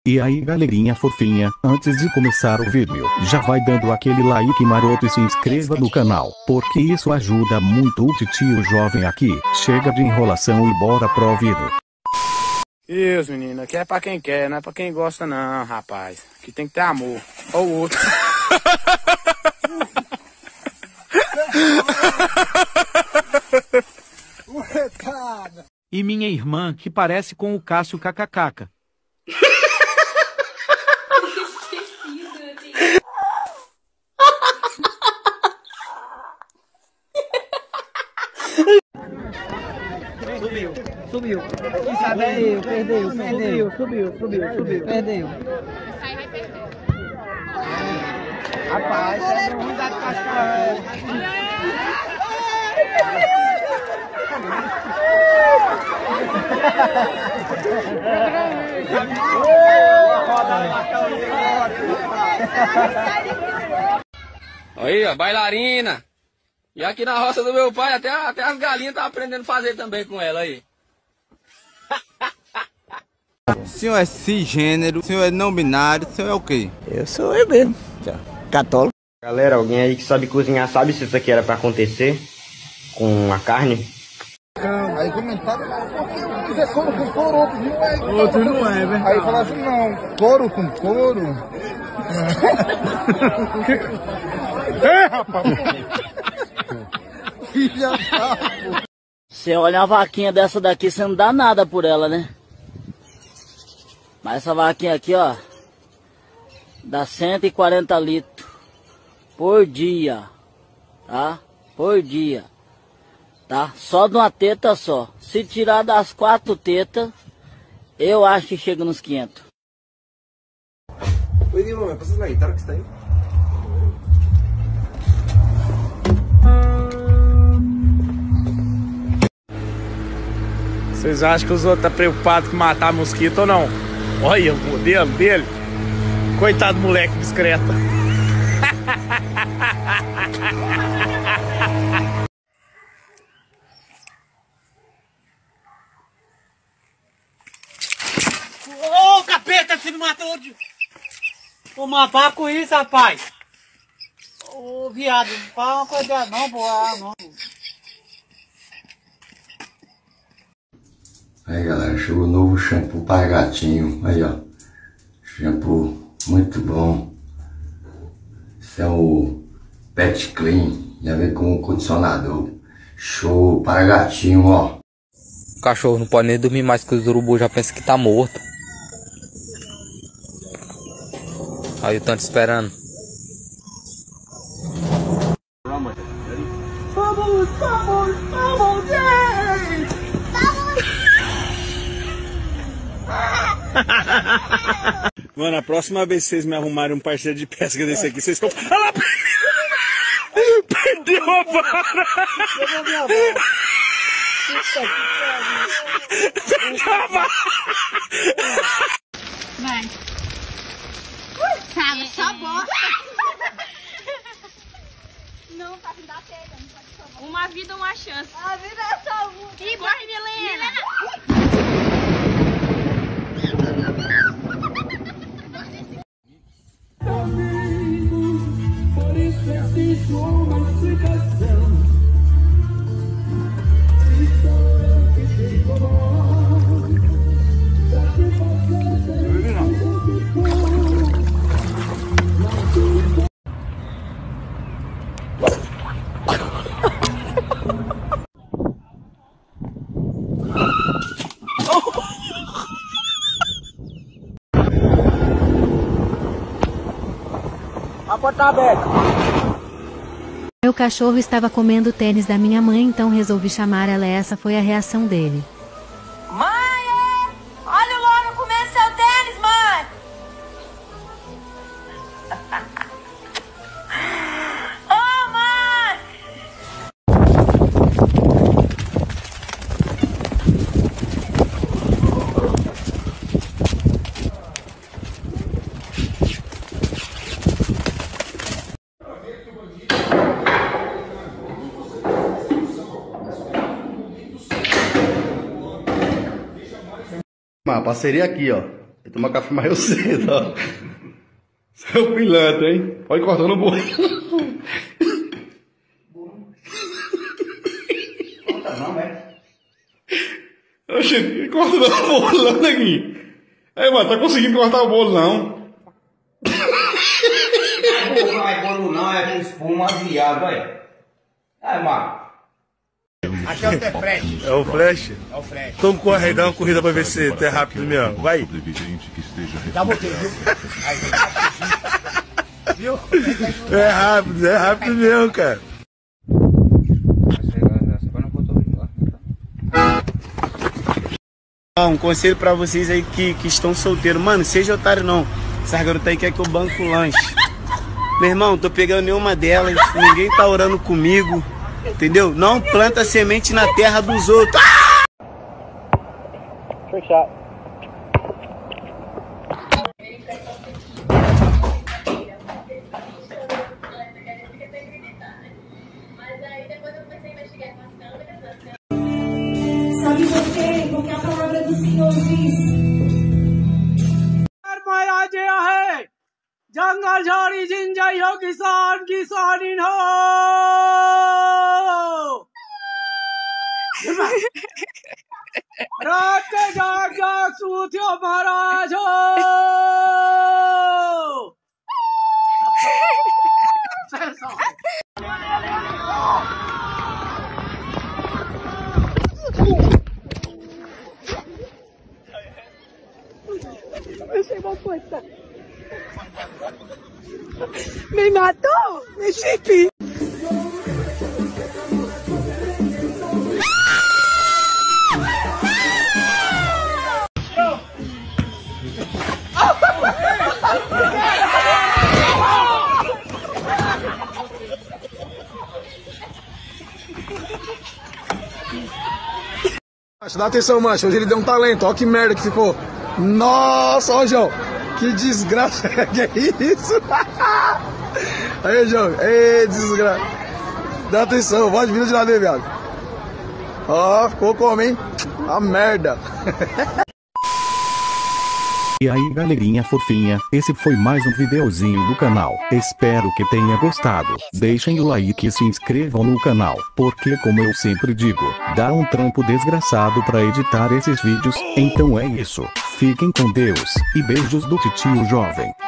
E aí galerinha fofinha, antes de começar o vídeo, já vai dando aquele like maroto e se inscreva no canal, porque isso ajuda muito o titio jovem aqui. Chega de enrolação e bora pro vídeo. Isso, menina, aqui é pra quem quer, não é pra quem gosta não, rapaz. Aqui tem que ter amor. Ou o outro. E minha irmã, que parece com o Cássio KKK. Subiu. Quem sabe é eu, perdeu. Subiu. Perdeu. Sai, vai perder. Rapaz, é ruim da casca. Aí, ó, bailarina. E aqui na roça do meu pai, até as galinhas tá aprendendo a fazer também com ela aí. O senhor é cisgênero, o senhor é não binário, o senhor é o quê? Eu sou eu mesmo, católico. Galera, alguém aí que sabe cozinhar, sabe se isso aqui era pra acontecer com a carne? Aí comentaram, isso é couro com couro, outro não é, velho. Aí falaram assim, não, couro com couro. É, rapaz. Filha da puta. Você olha uma vaquinha dessa daqui, você não dá nada por ela, né? Mas essa vaquinha aqui, ó, dá 140 litros por dia, tá? Por dia, tá? Só de uma teta só. Se tirar das 4 tetas, eu acho que chega nos 500. Oi, Dilma, ¿me pasas la guitarra que está ahí? Vocês acham que os outros estão preocupados com matar mosquito ou não? Olha o modelo dele. Coitado do moleque discreto. Ô, capeta, você me matou de... Vou matar com isso, rapaz. Ô, viado, não fala uma coisa dessa não, pô. Não. Aí galera, chegou o novo shampoo para gatinho, aí ó, shampoo muito bom, esse é o Pet Clean, já vem com o condicionador, show para gatinho ó. O cachorro não pode nem dormir mais que os urubu já pensa que tá morto. Aí o tanto esperando. Vamos, gente! Mano, a próxima vez que vocês me arrumarem um parceiro de pesca desse aqui, vocês estão... Ah lá! Perdeu a vara! Perdeu a vara! Vai. Sabe, só bosta. Não, tá me dá pega, não pode tomar. Uma vida, uma chance. A vida é só uma. E corre, Milena! A porta tá aberta. Meu cachorro estava comendo o tênis da minha mãe, então resolvi chamar ela. Essa foi a reação dele. Mãe! Olha o louro comer seu tênis, mãe! Ô, mãe! A parceria aqui, ó. Eu tomo café mais cedo, ó. Seu pilantra, hein? Pode cortar no bolo. Corta não, é? Oxe, corta no bolo não, neguinho. Aí, mano, tá conseguindo cortar o bolo não? Não é bolo não, é com espuma, viado, olha. Aí, mano. Aqui é o T-Flash. É o Flash? É o Flash. Então corre aí, dá uma corrida pra ver se tu é rápido mesmo. Vai. Já botei, viu? Aí, viu? É rápido mesmo, cara. Um conselho pra vocês aí que estão solteiros. Mano, seja otário não. Essas garotas aí querem que eu banco o lanche. Meu irmão, tô pegando nenhuma delas. Ninguém tá orando comigo. Entendeu? Não planta semente na terra dos outros. Trick shot. Sabe por quê? Porque a palavra do Senhor diz. जंगल झाड़ी जिंजाई हो किसान किसानी हो रात के जाग जाग सूत्यो महाराज हो Me matou! Me chipi! Dá atenção, mancha. Hoje ele deu um talento. Olha que merda que ficou. Nossa, ó, João. Que desgraça. Que é isso? Aí, João. Ei, desgraça. Dá atenção. Pode vir de lá, viado. Ó, ficou como, hein? A merda. E aí galerinha fofinha, esse foi mais um videozinho do canal, espero que tenha gostado, deixem o like e se inscrevam no canal, porque como eu sempre digo, dá um trampo desgraçado pra editar esses vídeos, então é isso, fiquem com Deus, e beijos do titio jovem.